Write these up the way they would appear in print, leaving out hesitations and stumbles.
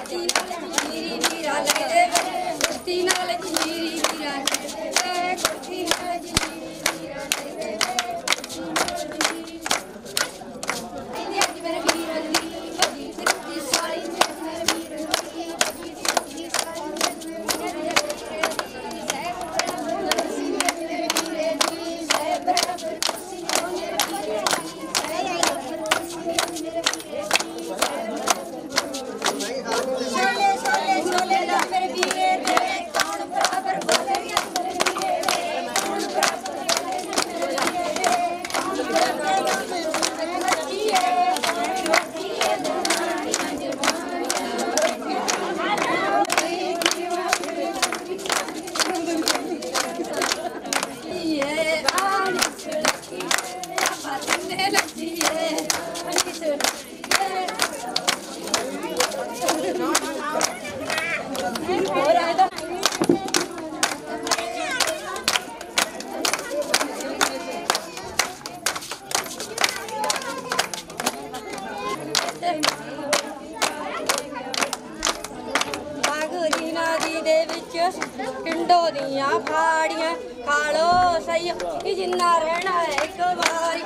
पिंडों दियां फाड़ियां खा लो सही कि जिन्ना रहना है एक बारी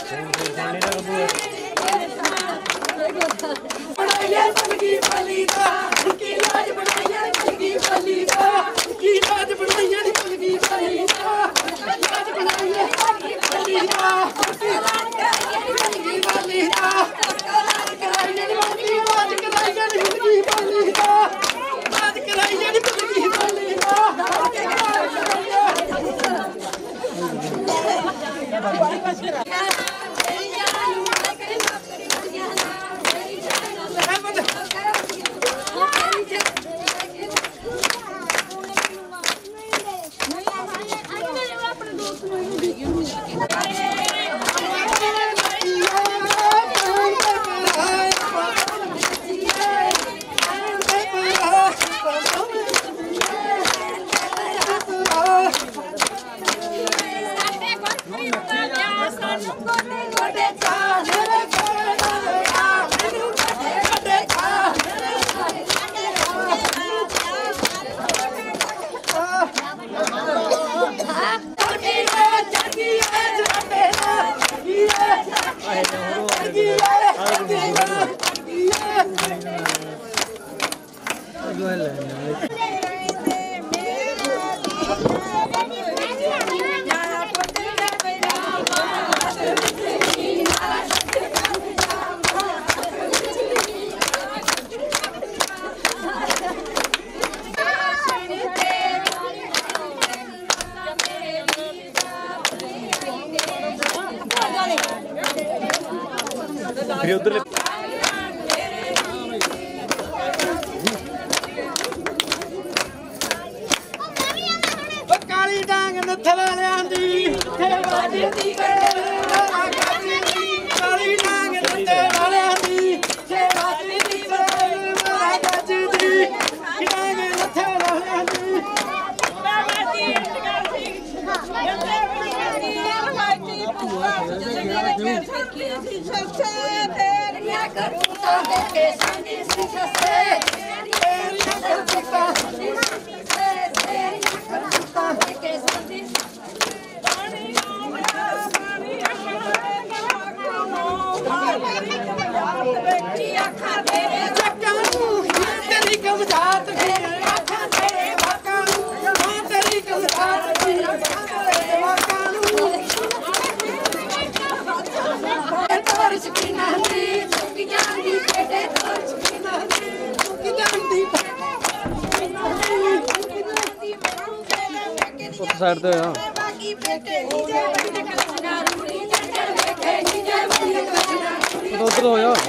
फिर उधर काली डांग नत्थल लियांदी बाजी दी काली डांग नत्थल लियांदी बाजी दी बाजी दी डांग नत्थल लियांदी साइड पे हां उधर हो यार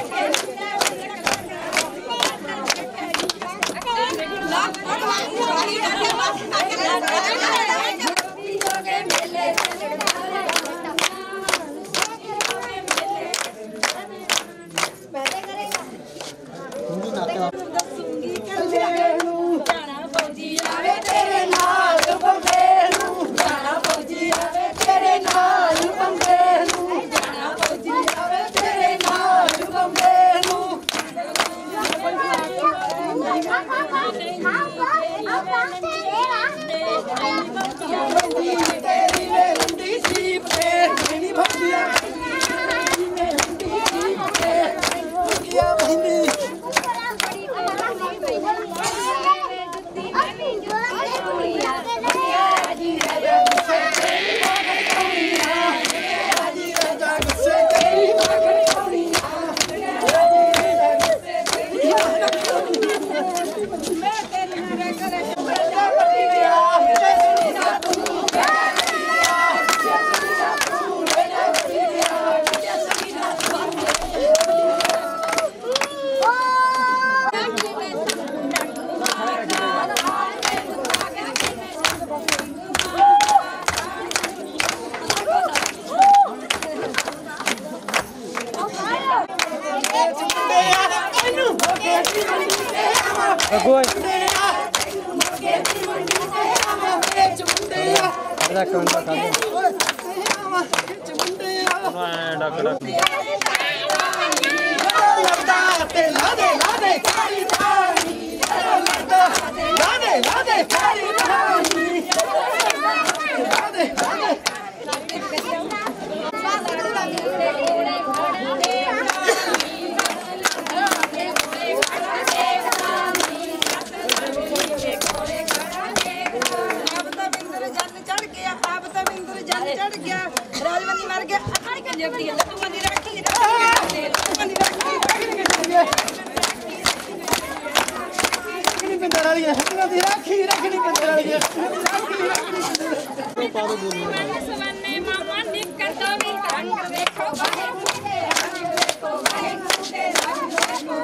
ਰੱਖਣੀ ਪਿੰਦਰ ਵਾਲੀ ਹੱਥਾਂ ਦੀ ਰੱਖੀ ਰੱਖਣੀ ਪਿੰਦਰ ਵਾਲੀ ਸਵੰਨੇ ਮਾਮਾ ਨਿਕਲ ਦੋ ਵੀ ਰੰਗ ਦੇਖੋ ਬਾਹਰ ਮੁੰਡੇ ਰੰਗ ਦੇਖੋ ਬਾਹਰ ਮੁੰਡੇ ਰੰਗ ਦੇਖੋ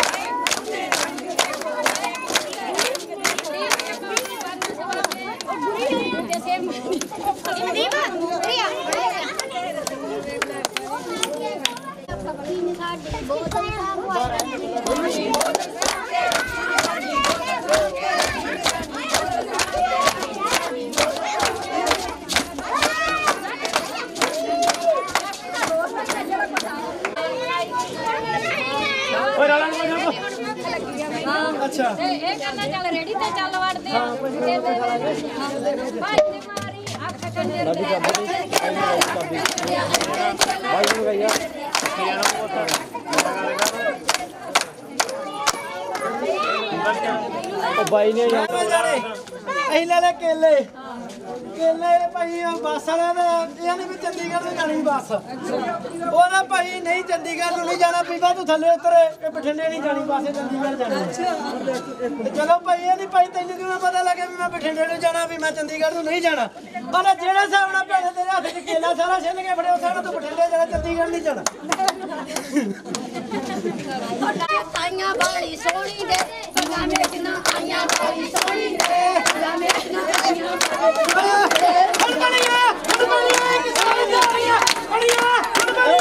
ਅੱਛਾ ਇਹ ਕਰਨਾ ਚੱਲ ਰੈਡੀ ਤੇ ਚੱਲ ਵੜਦੇ ਆ ਭਾਈ ਨੇ ਮਾਰੀ ਅੱਖ ਕੰਨੇ ਉਹ ਬਾਈ ਨੇ ਯਾਰ ਅਸੀਂ ਲੈ ਲੈ ਕੇਲੇ ਕੇਲੇ ਭਾਈ ਬੱਸ ਵਾਲਿਆਂ ਦਾ ਇਹ ਨਹੀਂ ਵੀ ਚੰਡੀਗੜ੍ਹ ਨੂੰ ਜਾਣੀ ਬੱਸ ਉਹਦਾ ਭਾਈ ਨਹੀਂ ਚੰਡੀਗੜ੍ਹ ਨੂੰ ਨਹੀਂ ਜਾਣਾ ਪੀਵਾ ਤੂੰ ਥੱਲੇ ਉਤਰੇ ਇਹ ਬਠਿੰਡੇ ਨਹੀਂ ਜਾਣੀ ਬੱਸ ਇਹ ਚੰਡੀਗੜ੍ਹ ਜਾਣੀ ਤੇ ਚਲੋ ਭਾਈ ਇਹ ਨਹੀਂ ਭਾਈ ਤੈਨੂੰ ਕਿਉਂ ਪਤਾ ਲੱਗੇ ਵੀ ਮੈਂ ਬਠਿੰਡੇ ਨੂੰ ਜਾਣਾ ਵੀ ਮੈਂ ਚੰਡੀਗੜ੍ਹ ਨੂੰ ਨਹੀਂ ਜਾਣਾ ਪਰ ਜਿਹੜਾ ਹਿਸਾਬ ਨਾਲ ਭੈਣੇ ਤੇਰੇ ਹੱਥ 'ਚ ਕੇਲਾ ਸਾਰਾ ਛਿੱਲ ਕੇ ਫੜਿਆ ਉਸੇ ਨੂੰ ਤੂੰ ਬਠਿੰਡੇ ਜਾਣਾ ਚੰਡੀਗੜ੍ਹ ਨਹੀਂ ਜਾਣਾ ਆਈਆਂ ਬਾਲੀ ਸੋਹਣੀ ਦੇ ਪੱਗਾਂ ਮੇਚਣਾ ਆਈਆਂ ਬਾਲੀ ਸੋਹਣੀ ਦੇ ਪੱਗਾਂ ਮੇਚਣਾ ਆਈਆਂ ਹੁਣ ਬਣੀਆਂ ਕਿਸਾਨ ਜਾ ਰਹੀਆਂ ਬਣੀਆਂ